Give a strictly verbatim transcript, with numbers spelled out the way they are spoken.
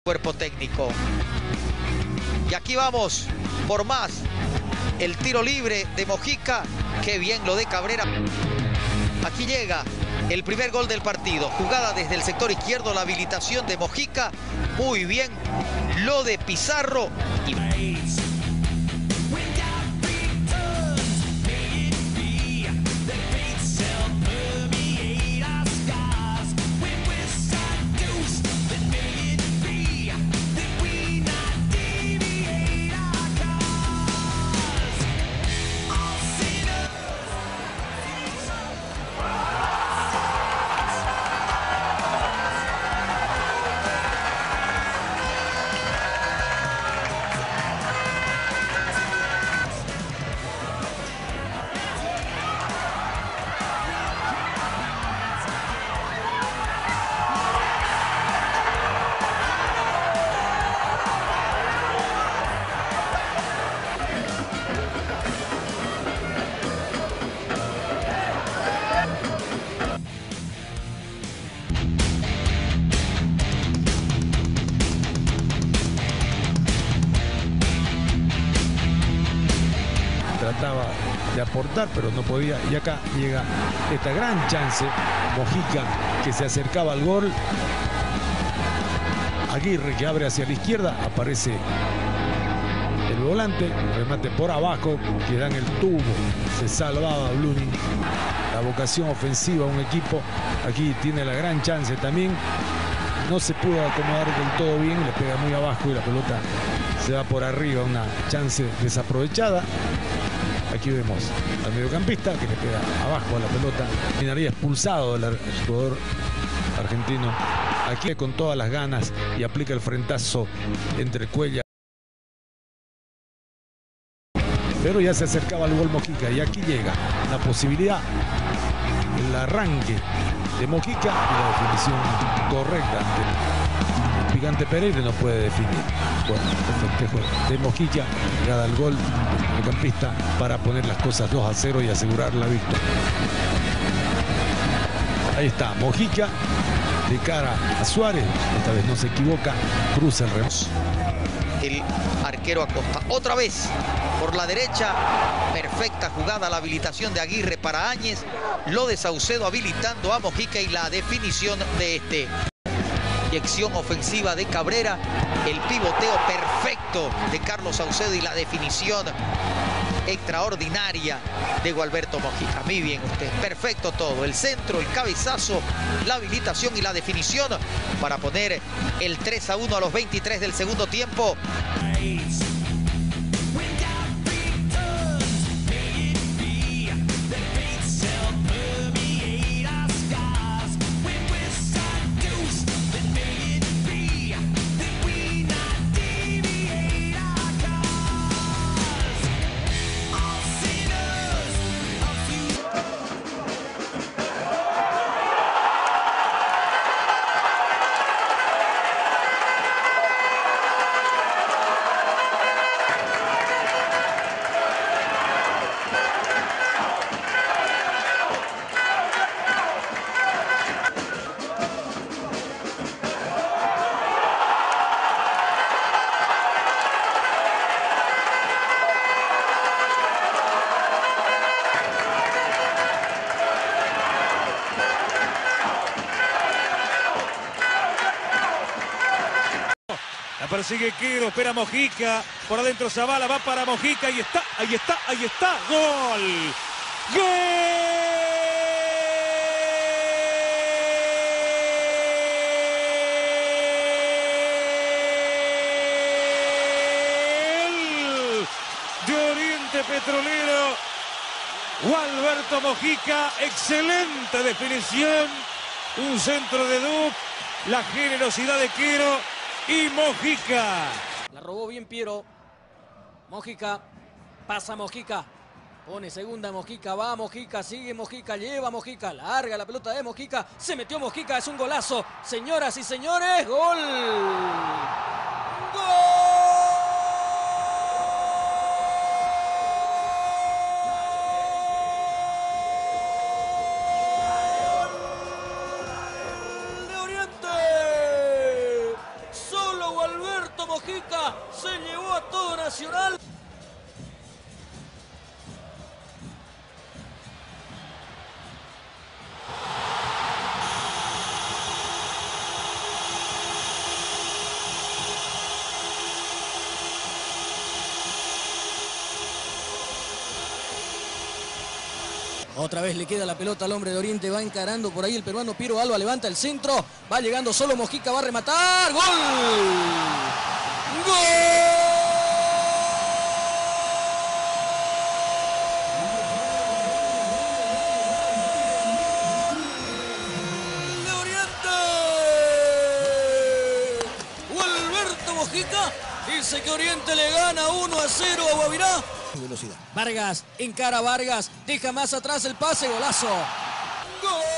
Cuerpo técnico. Y aquí vamos por más. El tiro libre de Mojica. Qué bien lo de Cabrera. Aquí llega el primer gol del partido. Jugada desde el sector izquierdo, la habilitación de Mojica. Muy bien lo de Pizarro. Y... Trataba de aportar, pero no podía. Y acá llega esta gran chance. Mojica, que se acercaba al gol. Aguirre, que abre hacia la izquierda. Aparece el volante. Remate por abajo. Que dan el tubo. Se salvaba Bluning. La vocación ofensiva, un equipo. Aquí tiene la gran chance también. No se pudo acomodar del todo bien. Le pega muy abajo y la pelota se va por arriba. Una chance desaprovechada. Aquí vemos al mediocampista que le pega abajo a la pelota. Terminaría expulsado el jugador argentino. Aquí con todas las ganas y aplica el frentazo entre Cuellar. Pero ya se acercaba al gol Mojica y aquí llega la posibilidad, el arranque de Mojica y la definición correcta. El Picante Pereira no puede definir. Bueno, el festejo de Mojica, llegada al gol del mediocampista para poner las cosas dos a cero y asegurar la victoria. Ahí está Mojica de cara a Suárez. Esta vez no se equivoca, cruza el remos. El arquero Acosta. Otra vez por la derecha. Perfecta jugada, la habilitación de Aguirre para Áñez. Lo de Saucedo habilitando a Mojica y la definición de este. Inyección ofensiva de Cabrera. El pivoteo perfecto de Carlos Saucedo y la definición extraordinaria de Gualberto Mojica. Muy bien usted. Perfecto todo. El centro, el cabezazo, la habilitación y la definición para poner el tres a uno a los veintitrés del segundo tiempo. La persigue Quero, espera Mojica, por adentro Zavala, va para Mojica, ahí está, ahí está, ahí está, gol, gol de Oriente Petrolero, Gualberto Mojica, excelente definición, un centro de Duc, la generosidad de Quero. Y Mojica. La robó bien Piero. Mojica. Pasa Mojica. Pone segunda Mojica. Va Mojica. Sigue Mojica. Lleva Mojica. Larga la pelota de Mojica. Se metió Mojica. Es un golazo. Señoras y señores. Gol. Gol. De Oriente. Solo Nacional. Otra vez le queda la pelota al hombre de Oriente, va encarando por ahí el peruano Piero Alba, levanta el centro, va llegando solo Mojica, va a rematar, ¡gol! ¡Gol! ¡De Oriente! Alberto Mojica dice que Oriente le gana uno a cero a Guavirá. Velocidad. Vargas, encara a Vargas, deja más atrás el pase, golazo. ¡Gol!